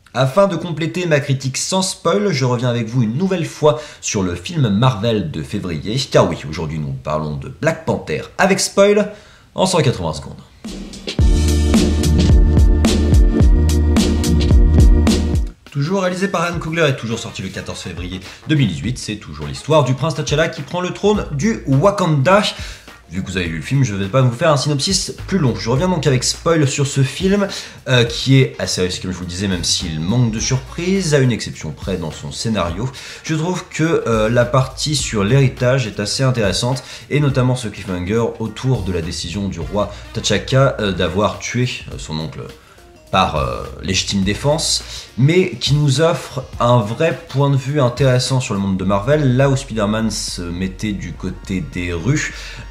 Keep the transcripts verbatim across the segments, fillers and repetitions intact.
Afin de compléter ma critique sans spoil, je reviens avec vous une nouvelle fois sur le film Marvel de février, car oui, aujourd'hui nous parlons de Black Panther avec spoil en cent quatre-vingts secondes. Toujours réalisé par Ryan Coogler et toujours sorti le quatorze février deux mille dix-huit, c'est toujours l'histoire du prince T'Challa qui prend le trône du Wakanda. Vu que vous avez vu le film, je ne vais pas vous faire un synopsis plus long. Je reviens donc avec spoil sur ce film, euh, qui est assez risqué, comme je vous le disais, même s'il manque de surprise, à une exception près dans son scénario. Je trouve que euh, la partie sur l'héritage est assez intéressante, et notamment ce cliffhanger autour de la décision du roi T'Chaka euh, d'avoir tué euh, son oncle par euh, légitime défense, mais qui nous offre un vrai point de vue intéressant sur le monde de Marvel. Là où Spider-Man se mettait du côté des rues,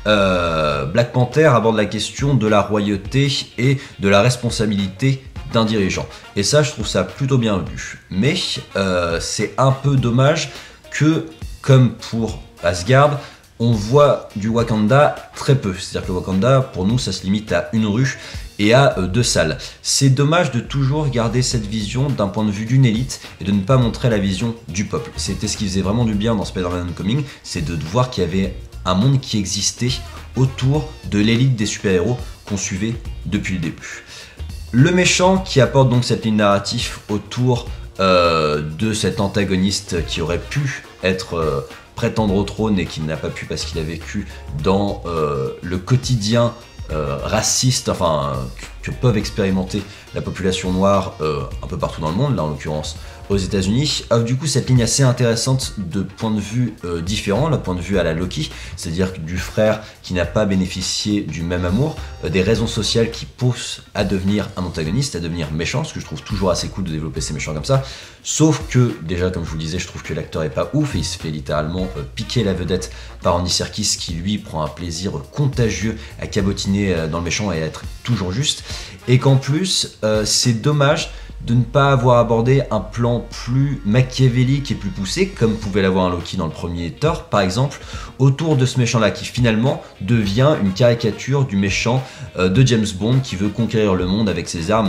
euh, Black Panther aborde la question de la royauté et de la responsabilité d'un dirigeant. Et ça, je trouve ça plutôt bien vu. Mais euh, c'est un peu dommage que, comme pour Asgard, on voit du Wakanda très peu. C'est-à-dire que le Wakanda, pour nous, ça se limite à une rue et à euh, deux salles. C'est dommage de toujours garder cette vision d'un point de vue d'une élite et de ne pas montrer la vision du peuple. C'était ce qui faisait vraiment du bien dans Spider-Man Homecoming, c'est de voir qu'il y avait un monde qui existait autour de l'élite des super-héros qu'on suivait depuis le début. Le méchant qui apporte donc cette ligne narrative autour euh, de cet antagoniste qui aurait pu être euh, prétendre au trône et qui n'a pas pu parce qu'il a vécu dans euh, le quotidien Euh, raciste, enfin euh, que peuvent expérimenter la population noire euh, un peu partout dans le monde, là en l'occurrence aux États-Unis, offre du coup cette ligne assez intéressante de points de vue euh, différents, le point de vue à la Loki, c'est-à-dire du frère qui n'a pas bénéficié du même amour, euh, des raisons sociales qui poussent à devenir un antagoniste, à devenir méchant, ce que je trouve toujours assez cool de développer ces méchants comme ça, sauf que déjà comme je vous le disais, je trouve que l'acteur est pas ouf et il se fait littéralement euh, piquer la vedette par Andy Serkis qui lui prend un plaisir contagieux à cabotiner euh, dans le méchant et à être toujours juste, et qu'en plus euh, c'est dommage de ne pas avoir abordé un plan plus machiavélique et plus poussé, comme pouvait l'avoir un Loki dans le premier Thor par exemple, autour de ce méchant-là qui finalement devient une caricature du méchant euh, de James Bond qui veut conquérir le monde avec ses armes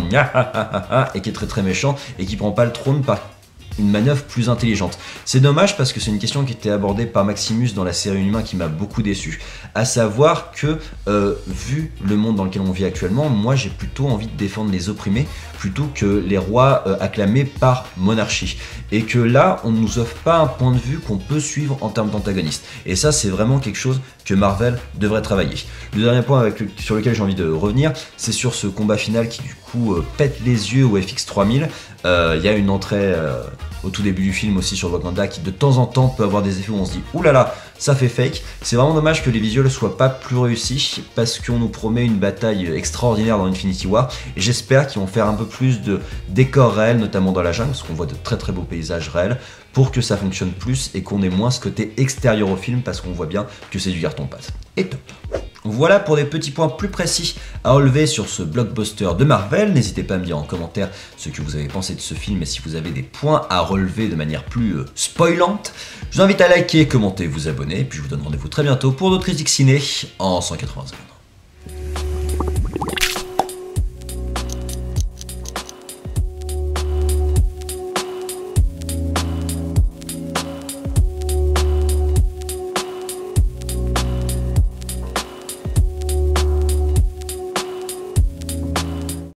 et qui est très très méchant et qui prend pas le trône par une manœuvre plus intelligente. C'est dommage parce que c'est une question qui était abordée par Maximus dans la série Inhumain qui m'a beaucoup déçu, à savoir que euh, vu le monde dans lequel on vit actuellement, moi j'ai plutôt envie de défendre les opprimés plutôt que les rois euh, acclamés par monarchie, et que là on ne nous offre pas un point de vue qu'on peut suivre en termes d'antagoniste, et ça c'est vraiment quelque chose que Marvel devrait travailler. Le dernier point avec le, sur lequel j'ai envie de revenir, c'est sur ce combat final qui du coup euh, pète les yeux au F X trois mille. Il euh, y a une entrée euh, au tout début du film aussi sur Wakanda qui de temps en temps peut avoir des effets où on se dit oulala, ça fait fake. C'est vraiment dommage que les visuels soient pas plus réussis parce qu'on nous promet une bataille extraordinaire dans Infinity War, et j'espère qu'ils vont faire un peu plus de décors réels, notamment dans la jungle, parce qu'on voit de très très beaux paysages réels, pour que ça fonctionne plus et qu'on ait moins ce côté extérieur au film parce qu'on voit bien que c'est du carton-pâte. Et top. Voilà pour des petits points plus précis à relever sur ce blockbuster de Marvel. N'hésitez pas à me dire en commentaire ce que vous avez pensé de ce film et si vous avez des points à relever de manière plus euh, spoilante. Je vous invite à liker, commenter, vous abonner, et puis je vous donne rendez-vous très bientôt pour d'autres critiques ciné en cent quatre-vingts secondes.